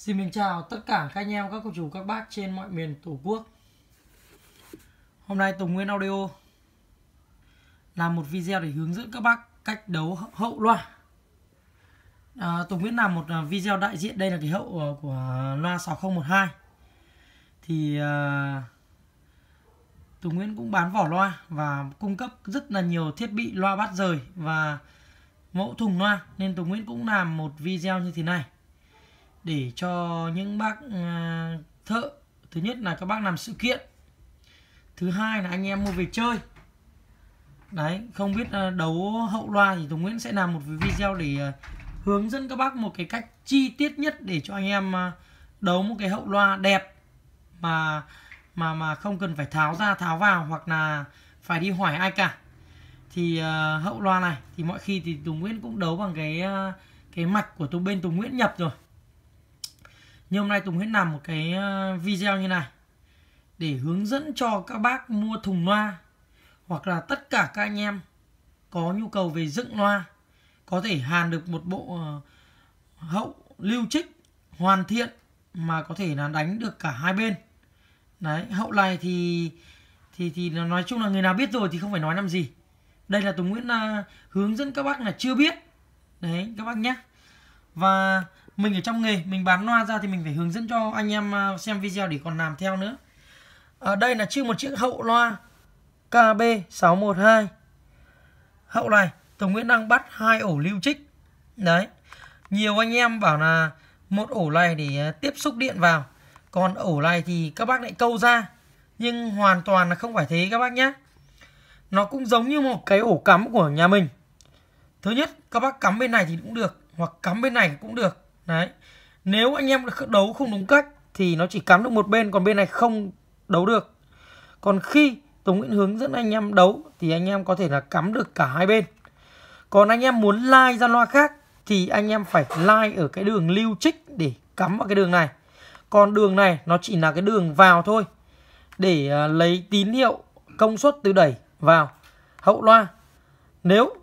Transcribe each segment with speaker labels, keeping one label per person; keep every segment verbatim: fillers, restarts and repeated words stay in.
Speaker 1: Xin mình chào tất cả các anh em, các cô chú, các bác trên mọi miền Tổ quốc. Hôm nay Tùng Nguyên Audio làm một video để hướng dẫn các bác cách đấu hậu loa. à, Tùng Nguyên làm một video đại diện. Đây là cái hậu của loa sáu không một hai. Thì à, Tùng Nguyên cũng bán vỏ loa và cung cấp rất là nhiều thiết bị loa bát rời và mẫu thùng loa, nên Tùng Nguyên cũng làm một video như thế này để cho những bác uh, thợ. Thứ nhất là các bác làm sự kiện, thứ hai là anh em mua về chơi. Đấy, không biết uh, đấu hậu loa thì Tùng Nguyên sẽ làm một video để uh, hướng dẫn các bác một cái cách chi tiết nhất để cho anh em uh, đấu một cái hậu loa đẹp mà mà mà không cần phải tháo ra tháo vào hoặc là phải đi hỏi ai cả. Thì uh, hậu loa này thì mọi khi thì Tùng Nguyên cũng đấu bằng cái uh, cái mạch của Tùng bên Tùng Nguyên nhập rồi. Nhưng hôm nay Tùng Nguyên làm một cái video như này để hướng dẫn cho các bác mua thùng loa, hoặc là tất cả các anh em có nhu cầu về dựng loa, có thể hàn được một bộ hậu lưu trích hoàn thiện mà có thể là đánh được cả hai bên. Đấy, hậu này thì thì thì nói chung là người nào biết rồi thì không phải nói làm gì. Đây là Tùng Nguyên là hướng dẫn các bác là chưa biết. Đấy các bác nhé. Và mình ở trong nghề, mình bán loa ra thì mình phải hướng dẫn cho anh em xem video để còn làm theo nữa. Ở đây là chiếc một chiếc hậu loa K B sáu một hai. Hậu này Tùng Nguyên đang bắt hai ổ lưu trích. Đấy. Nhiều anh em bảo là một ổ này để tiếp xúc điện vào, còn ổ này thì các bác lại câu ra. Nhưng hoàn toàn là không phải thế các bác nhé. Nó cũng giống như một cái ổ cắm của nhà mình. Thứ nhất, các bác cắm bên này thì cũng được, hoặc cắm bên này cũng được. Đấy. Nếu anh em đấu không đúng cách thì nó chỉ cắm được một bên, còn bên này không đấu được. Còn khi Tùng Nguyên hướng dẫn anh em đấu thì anh em có thể là cắm được cả hai bên. Còn anh em muốn lai ra loa khác thì anh em phải lai ở cái đường lưu trích để cắm vào cái đường này. Còn đường này nó chỉ là cái đường vào thôi, để lấy tín hiệu công suất từ đẩy vào hậu loa. Nếu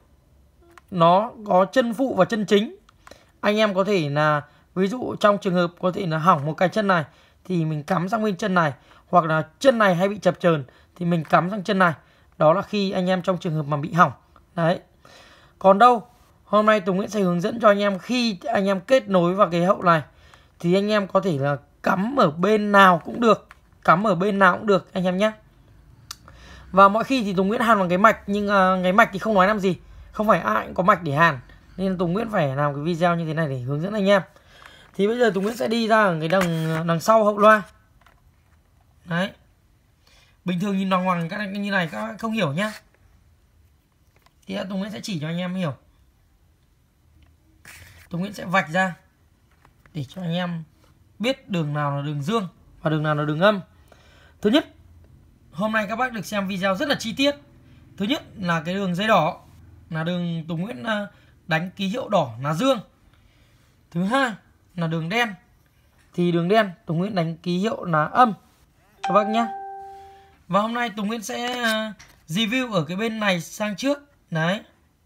Speaker 1: nó có chân phụ và chân chính, anh em có thể là, ví dụ trong trường hợp có thể là hỏng một cái chân này thì mình cắm sang bên chân này, hoặc là chân này hay bị chập chờn thì mình cắm sang chân này. Đó là khi anh em trong trường hợp mà bị hỏng. Đấy. Còn đâu, hôm nay Tùng Nguyên sẽ hướng dẫn cho anh em khi anh em kết nối vào cái hậu này thì anh em có thể là cắm ở bên nào cũng được, cắm ở bên nào cũng được anh em nhé. Và mọi khi thì Tùng Nguyên hàn bằng cái mạch, nhưng uh, cái mạch thì không nói làm gì, không phải ai cũng có mạch để hàn, nên Tùng Nguyên phải làm cái video như thế này để hướng dẫn anh em. Thì bây giờ Tùng Nguyên sẽ đi ra ở cái đằng đằng sau hậu loa. Đấy. Bình thường nhìn đằng hoàng các như này các bạn không hiểu nhá. Thì Tùng Nguyên sẽ chỉ cho anh em hiểu. Tùng Nguyên sẽ vạch ra để cho anh em biết đường nào là đường dương và đường nào là đường âm. Thứ nhất, hôm nay các bác được xem video rất là chi tiết. Thứ nhất là cái đường dây đỏ là đường Tùng Nguyên đánh ký hiệu đỏ là dương. Thứ hai là đường đen thì đường đen Tùng Nguyên đánh ký hiệu là âm các bác nhé. Và hôm nay Tùng Nguyên sẽ review ở cái bên này sang trước. Đấy,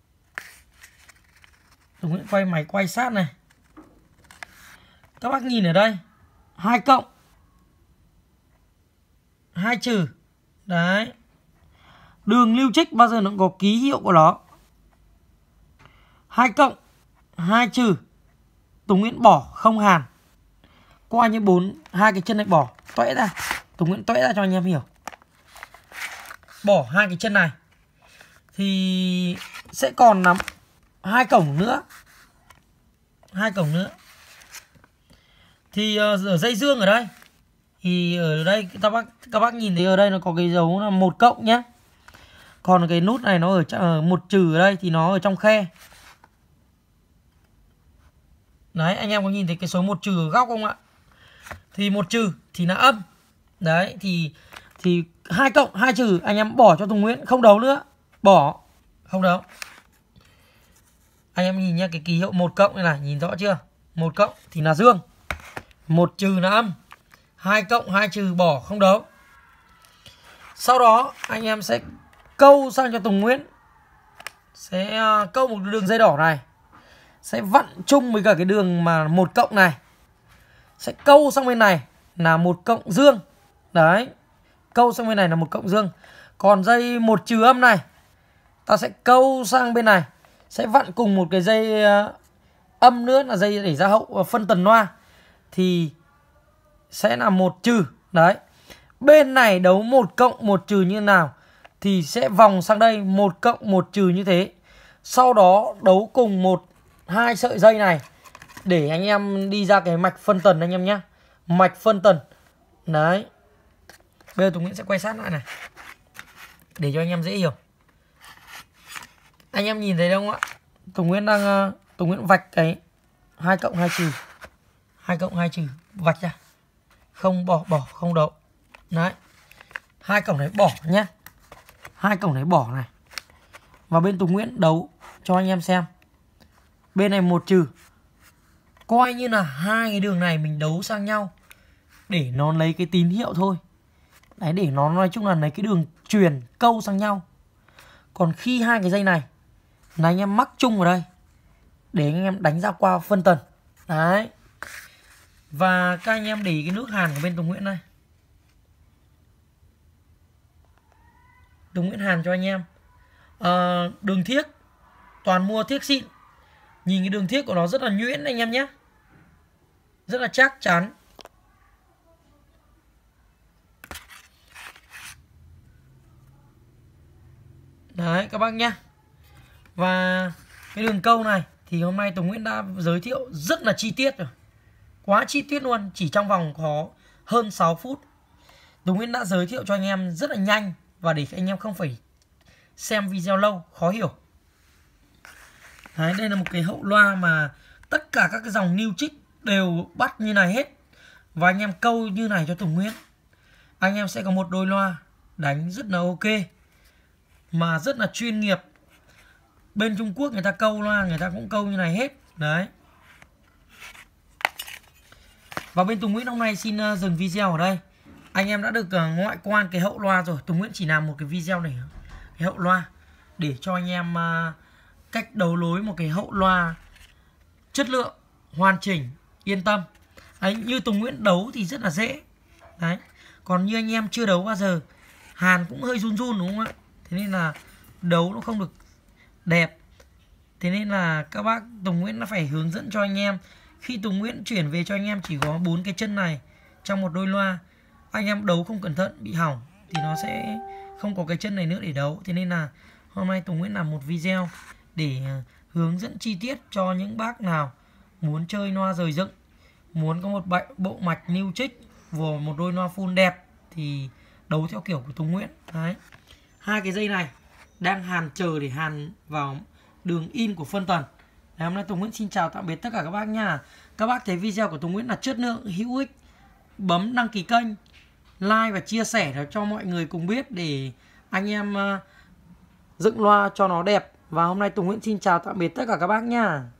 Speaker 1: Tùng Nguyên quay máy quay sát này. Các bác nhìn ở đây, hai cộng, hai trừ. Đấy, đường lưu trích bao giờ nó cũng có ký hiệu của nó. Hai cộng, hai trừ, Tùng Nguyên bỏ không hàn. Qua như bốn, hai cái chân này bỏ toẽ ra. Tùng Nguyên toẽ ra cho anh em hiểu. Bỏ hai cái chân này thì sẽ còn nắm hai cổng nữa. Hai cổng nữa. Thì ở dây dương ở đây, thì ở đây các bác các bác nhìn thấy ở đây nó có cái dấu là một cộng nhé. Còn cái nút này nó ở, ở một trừ ở đây thì nó ở trong khe. Đấy, anh em có nhìn thấy cái số một trừ ở góc không ạ? Thì một trừ thì là âm. Đấy, thì thì hai cộng, hai trừ anh em bỏ cho Tùng Nguyên, không đấu nữa. Bỏ, không đấu. Anh em nhìn nhá, cái ký hiệu một cộng này này, nhìn rõ chưa? Một cộng thì là dương, một trừ là âm. Hai cộng, hai trừ bỏ, không đấu. Sau đó anh em sẽ câu sang cho Tùng Nguyên. Sẽ câu một đường dây đỏ này, sẽ vặn chung với cả cái đường mà một cộng này. sẽ câu sang bên này là một cộng dương. Đấy, câu sang bên này là một cộng dương. Còn dây một trừ âm này ta sẽ câu sang bên này, sẽ vặn cùng một cái dây âm nữa là dây để ra hậu phân tần loa, thì sẽ là một trừ. Đấy, bên này đấu một cộng một trừ như nào thì sẽ vòng sang đây một cộng một trừ như thế. Sau đó đấu cùng một hai sợi dây này để anh em đi ra cái mạch phân tần anh em nhé. Mạch phân tần. Đấy. Bây giờ Tùng Nguyễn sẽ quay sát lại này để cho anh em dễ hiểu. Anh em nhìn thấy không ạ? Tùng Nguyễn đang Tùng Nguyễn vạch cái hai cộng hai trừ. hai cộng hai trừ vạch ra. Không bỏ bỏ không đấu. Đấy. Hai cổng này bỏ nhé. Hai cổng này bỏ này. Và bên Tùng Nguyễn đấu cho anh em xem. Bên này một trừ. Coi như là hai cái đường này mình đấu sang nhau để nó lấy cái tín hiệu thôi. Đấy, để nó nói chung là lấy cái đường truyền câu sang nhau. Còn khi hai cái dây này là anh em mắc chung vào đây để anh em đánh ra qua phân tần. Đấy. Và các anh em để cái nước hàn của bên Tùng Nguyễn này. Tùng Nguyễn hàn cho anh em. à, Đường thiếc toàn mua thiếc xịn. Nhìn cái đường thiếc của nó rất là nhuyễn anh em nhé. Rất là chắc chắn. Đấy các bác nhé. Và cái đường câu này thì hôm nay Tùng Nguyễn đã giới thiệu rất là chi tiết rồi. Quá chi tiết luôn. Chỉ trong vòng có hơn sáu phút Tùng Nguyễn đã giới thiệu cho anh em rất là nhanh. Và để anh em không phải xem video lâu khó hiểu. Đấy, đây là một cái hậu loa mà tất cả các cái dòng new trích đều bắt như này hết. Và anh em câu như này cho Tùng Nguyễn, anh em sẽ có một đôi loa đánh rất là ok, mà rất là chuyên nghiệp. Bên Trung Quốc người ta câu loa người ta cũng câu như này hết. Đấy. Và bên Tùng Nguyễn hôm nay xin dừng video ở đây. Anh em đã được ngoại quan cái hậu loa rồi. Tùng Nguyễn chỉ làm một cái video này cái hậu loa để cho anh em cách đấu lối một cái hậu loa chất lượng, hoàn chỉnh, yên tâm. Đấy, như Tùng Nguyễn đấu thì rất là dễ. Đấy. Còn như anh em chưa đấu bao giờ, hàn cũng hơi run run đúng không ạ? Thế nên là đấu nó không được đẹp. Thế nên là các bác Tùng Nguyễn nó phải hướng dẫn cho anh em. Khi Tùng Nguyễn chuyển về cho anh em chỉ có bốn cái chân này trong một đôi loa, anh em đấu không cẩn thận bị hỏng thì nó sẽ không có cái chân này nữa để đấu. Thế nên là hôm nay Tùng Nguyễn làm một video để hướng dẫn chi tiết cho những bác nào muốn chơi loa rời dựng, muốn có một bộ mạch new trích và một đôi loa full đẹp thì đấu theo kiểu của Tùng Nguyễn. Đấy. Hai cái dây này đang hàn chờ để hàn vào đường in của phân tần. Đấy, hôm nay Tùng Nguyễn xin chào tạm biệt tất cả các bác nha. Các bác thấy video của Tùng Nguyễn là chất lượng, hữu ích, bấm đăng ký kênh, like và chia sẻ để cho mọi người cùng biết để anh em uh, dựng loa cho nó đẹp. Và hôm nay Tùng Nguyễn xin chào tạm biệt tất cả các bác nha.